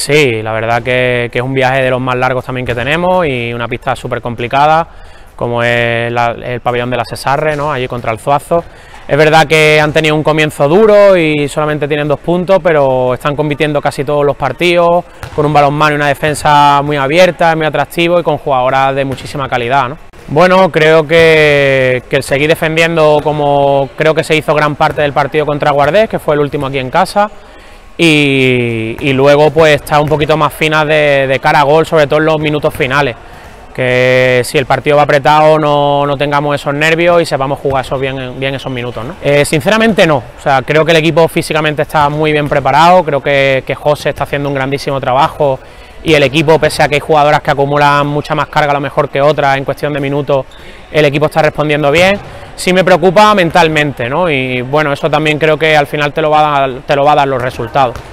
Sí, la verdad que es un viaje de los más largos también que tenemos y una pista súper complicada, como es el pabellón de la Cesarre, ¿no? Allí contra el Zuazo. Es verdad que han tenido un comienzo duro y solamente tienen 2 puntos, pero están compitiendo casi todos los partidos, con un balonmano y una defensa muy abierta, muy atractivo y con jugadoras de muchísima calidad, ¿no? Bueno, creo que el seguir defendiendo, como creo que se hizo gran parte del partido contra Guardés, que fue el último aquí en casa, y luego pues estar un poquito más finas de cara a gol, sobre todo en los minutos finales, que si el partido va apretado no tengamos esos nervios y sepamos jugar bien esos minutos, ¿no? Sinceramente no, o sea, creo que el equipo físicamente está muy bien preparado, creo que José está haciendo un grandísimo trabajo y el equipo, pese a que hay jugadoras que acumulan mucha más carga a lo mejor que otras en cuestión de minutos, el equipo está respondiendo bien. Sí me preocupa mentalmente, ¿no? Y bueno, eso también creo que al final te lo va a dar los resultados.